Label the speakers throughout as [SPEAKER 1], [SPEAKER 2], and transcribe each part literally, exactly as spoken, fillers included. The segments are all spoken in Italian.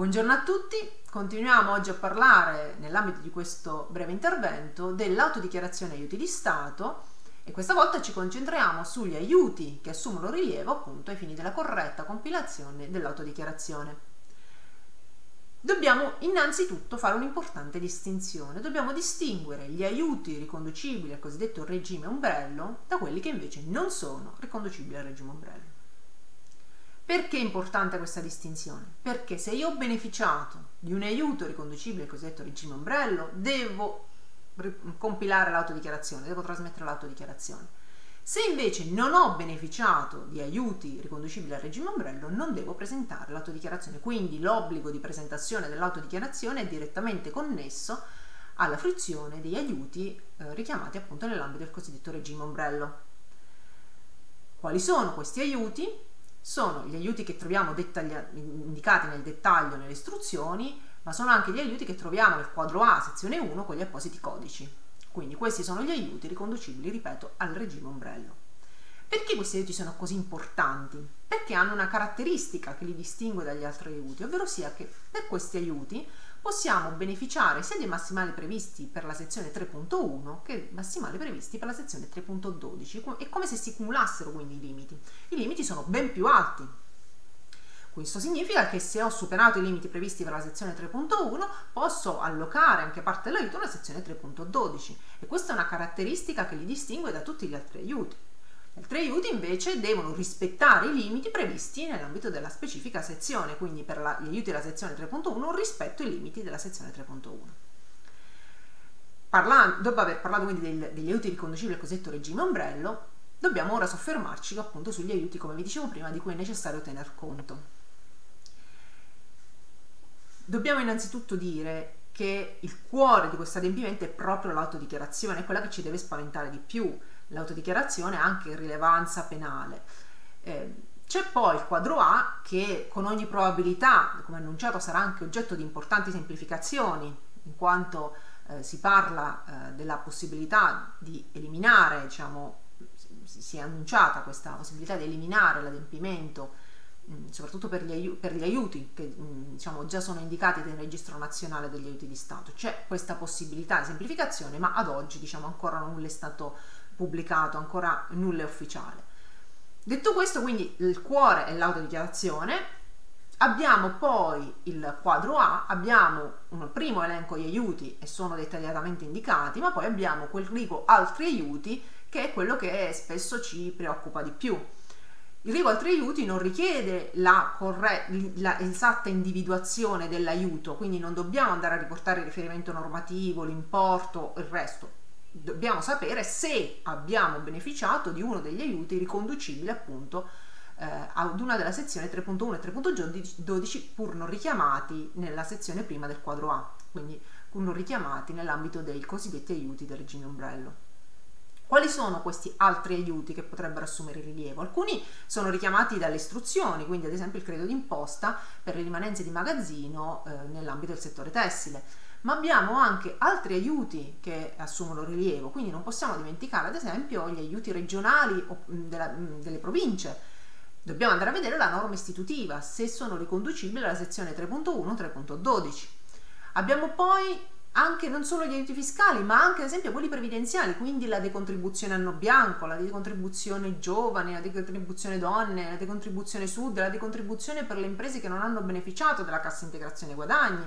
[SPEAKER 1] Buongiorno a tutti, continuiamo oggi a parlare nell'ambito di questo breve intervento dell'autodichiarazione aiuti di Stato e questa volta ci concentriamo sugli aiuti che assumono rilievo appunto ai fini della corretta compilazione dell'autodichiarazione. Dobbiamo innanzitutto fare un'importante distinzione, dobbiamo distinguere gli aiuti riconducibili al cosiddetto regime ombrello da quelli che invece non sono riconducibili al regime ombrello. Perché è importante questa distinzione? Perché se io ho beneficiato di un aiuto riconducibile al cosiddetto regime ombrello, devo compilare l'autodichiarazione, devo trasmettere l'autodichiarazione. Se invece non ho beneficiato di aiuti riconducibili al regime ombrello, non devo presentare l'autodichiarazione. Quindi l'obbligo di presentazione dell'autodichiarazione è direttamente connesso alla fruizione degli aiuti eh, richiamati appunto nell'ambito del cosiddetto regime ombrello. Quali sono questi aiuti? Sono gli aiuti che troviamo indicati nel dettaglio nelle istruzioni, ma sono anche gli aiuti che troviamo nel quadro A, sezione uno, con gli appositi codici. Quindi questi sono gli aiuti riconducibili, ripeto, al regime ombrello. Perché questi aiuti sono così importanti? Perché hanno una caratteristica che li distingue dagli altri aiuti, ovvero sia che per questi aiuti possiamo beneficiare sia dei massimali previsti per la sezione tre punto uno che dei massimali previsti per la sezione tre punto dodici. È come se si cumulassero quindi i limiti. I limiti sono ben più alti. Questo significa che se ho superato i limiti previsti per la sezione tre punto uno posso allocare anche parte dell'aiuto alla sezione tre punto dodici e questa è una caratteristica che li distingue da tutti gli altri aiuti. Gli altri aiuti invece devono rispettare i limiti previsti nell'ambito della specifica sezione, quindi per la, gli aiuti della sezione tre punto uno rispetto ai limiti della sezione tre punto uno. Parlando, dopo aver parlato quindi del, degli aiuti riconducibili al cosiddetto regime ombrello, dobbiamo ora soffermarci appunto sugli aiuti, come vi dicevo prima, di cui è necessario tener conto. Dobbiamo innanzitutto dire che il cuore di questo adempimento è proprio l'autodichiarazione, è quella che ci deve spaventare di più. L'autodichiarazione ha anche rilevanza penale. Eh, c'è poi il quadro A che con ogni probabilità, come annunciato, sarà anche oggetto di importanti semplificazioni, in quanto eh, si parla eh, della possibilità di eliminare, diciamo, si è annunciata questa possibilità di eliminare l'adempimento soprattutto per gli, aiuti, per gli aiuti che diciamo, già sono indicati nel registro nazionale degli aiuti di Stato. C'è questa possibilità di semplificazione, ma ad oggi diciamo, ancora nulla è stato pubblicato, ancora nulla è ufficiale. Detto questo, quindi il cuore è l'autodichiarazione. Abbiamo poi il quadro A, abbiamo un primo elenco di aiuti e sono dettagliatamente indicati, ma poi abbiamo quel rigo altri aiuti che è quello che spesso ci preoccupa di più. Il rigo altri aiuti non richiede la, la esatta individuazione dell'aiuto, quindi non dobbiamo andare a riportare il riferimento normativo, l'importo, il resto. Dobbiamo sapere se abbiamo beneficiato di uno degli aiuti riconducibili appunto eh, ad una della sezione tre punto uno e tre punto dodici pur non richiamati nella sezione prima del quadro A, quindi pur non richiamati nell'ambito dei cosiddetti aiuti del regime ombrello. Quali sono questi altri aiuti che potrebbero assumere rilievo? Alcuni sono richiamati dalle istruzioni, quindi ad esempio il credito d'imposta per le rimanenze di magazzino eh, nell'ambito del settore tessile, ma abbiamo anche altri aiuti che assumono rilievo, quindi non possiamo dimenticare ad esempio gli aiuti regionali o della, delle province. Dobbiamo andare a vedere la norma istitutiva, se sono riconducibili alla sezione tre punto uno e tre punto dodici. Abbiamo poi anche non solo gli aiuti fiscali, ma anche ad esempio quelli previdenziali, quindi la decontribuzione anno bianco, la decontribuzione giovani, la decontribuzione donne, la decontribuzione sud, la decontribuzione per le imprese che non hanno beneficiato della cassa integrazione guadagni.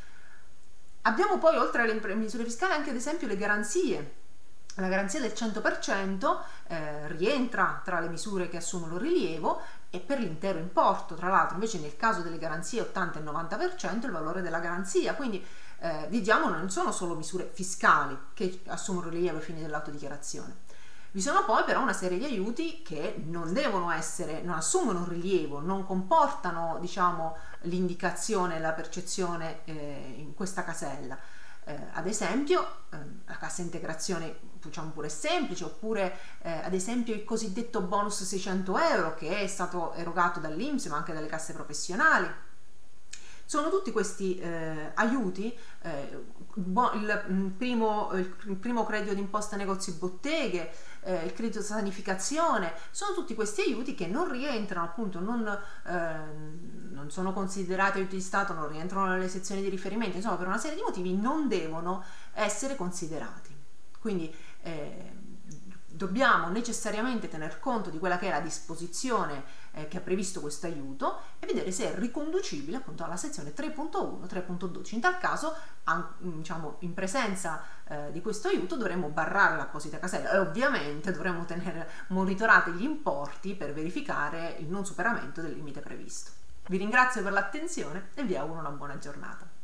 [SPEAKER 1] Abbiamo poi oltre alle misure fiscali anche ad esempio le garanzie. La garanzia del cento per cento eh, rientra tra le misure che assumono rilievo e per l'intero importo, tra l'altro invece nel caso delle garanzie ottanta e novanta per cento il valore della garanzia, quindi eh, vediamo non sono solo misure fiscali che assumono rilievo ai fini dell'autodichiarazione. Vi sono poi però una serie di aiuti che non devono essere, non assumono rilievo, non comportano diciamo l'indicazione, la percezione eh, in questa casella. Eh, ad esempio eh, la cassa integrazione diciamo pure semplice, oppure eh, ad esempio il cosiddetto bonus seicento euro che è stato erogato dall'I N P S ma anche dalle casse professionali. Sono tutti questi eh, aiuti, eh, il, il, primo, il primo credito d'imposta negozi botteghe, eh, il credito sanificazione, sono tutti questi aiuti che non rientrano, appunto, non, eh, non sono considerati aiuti di Stato, non rientrano nelle sezioni di riferimento, insomma per una serie di motivi non devono essere considerati. Quindi eh, dobbiamo necessariamente tener conto di quella che è la disposizione eh, che ha previsto questo aiuto e vedere se è riconducibile appunto alla sezione tre punto uno, tre punto dodici. In tal caso, an, diciamo, in presenza eh, di questo aiuto dovremo barrare l'apposita casella e ovviamente dovremo tenere monitorati gli importi per verificare il non superamento del limite previsto. Vi ringrazio per l'attenzione e vi auguro una buona giornata.